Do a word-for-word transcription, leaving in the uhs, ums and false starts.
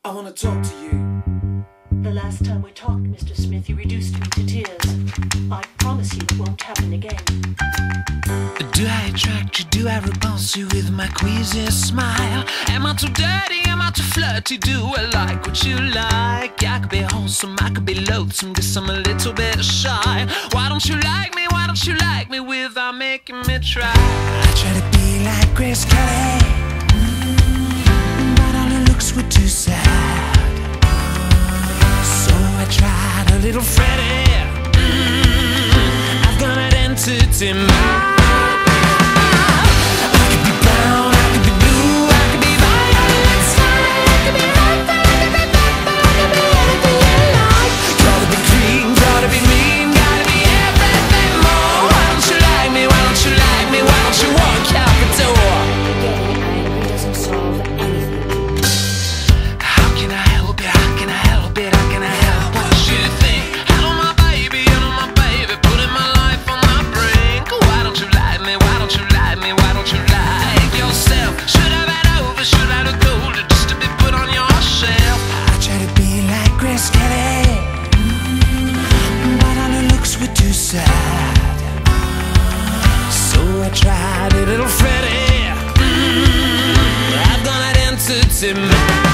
I want to talk to you. The last time we talked, Mister Smith, you reduced me to tears. I promise you it won't happen again. Do I attract you? Do I repulse you with my queasy smile? Am I too dirty? Am I too flirty? Do I like what you like? I could be wholesome, I could be loathsome, guess I'm a little bit shy. Why don't you like me? Why don't you like me without making me try? I try to be like Grace Kelly, mm, but all her looks were too sad. So I tried a little Freddie. mm, I've got an entity mind. I tried a little Freddie. mm, I've got an entity mind.